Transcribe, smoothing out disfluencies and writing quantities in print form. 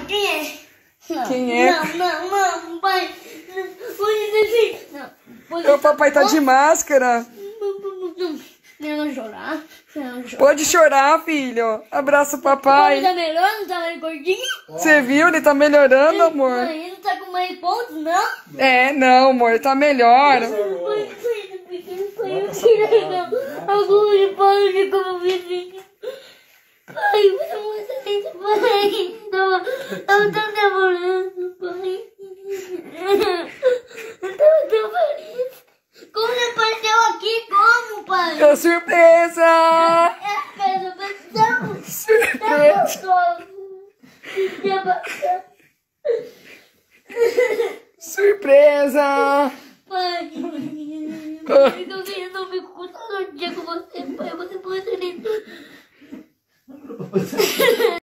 quem é? Quem é? Não, pai. Não. O papai tá de máscara. Não chorar. Pode chorar, filho. Abraça o Ele papai. tá melhorando, tá mais gordinho? Você viu? Ele tá melhorando, amor. Ele não tá com mais pontos, não? É, não, amor. Tá melhor. Agora para de comer. Pai, você é muito lindo, pai. Eu tô demorando, pai. Eu tô tão feliz. Como você apareceu aqui? Como, pai? É surpresa! É, Surpresa! Surpresa! Pai, eu queria não me contar um dia com você, pai. Você pode ser lindo.